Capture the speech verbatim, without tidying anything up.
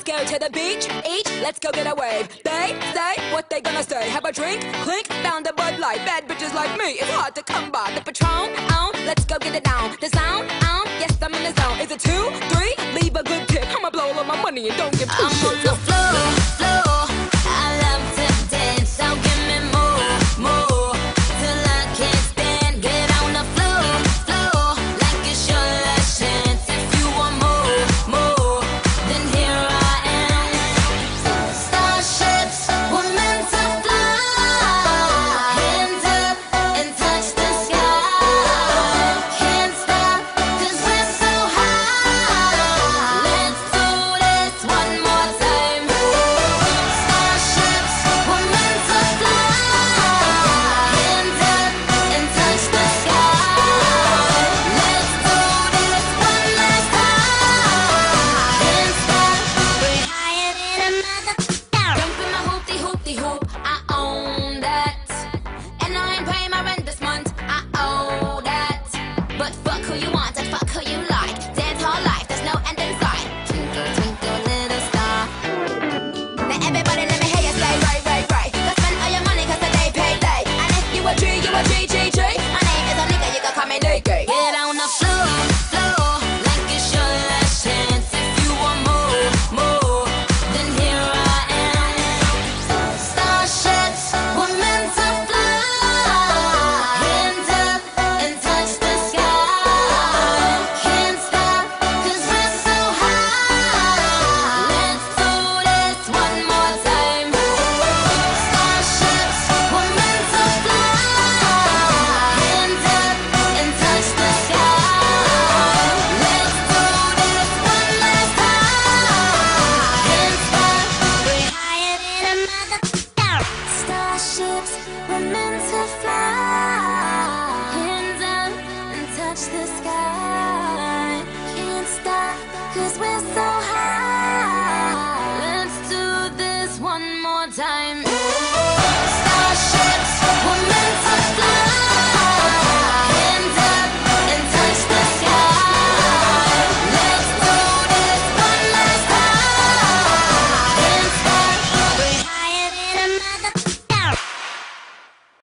go to the beach, each, let's go get a wave. They say what they gonna say. Have a drink, clink, found a Bud Light. Bad bitches like me, it's hard to come by. The Patron, on, let's go get it down. The sound, on, yes, I'm in the zone. Is it two, three? Leave a good tip. I'ma blow all of my money and don't give two I'm shits. on the floor.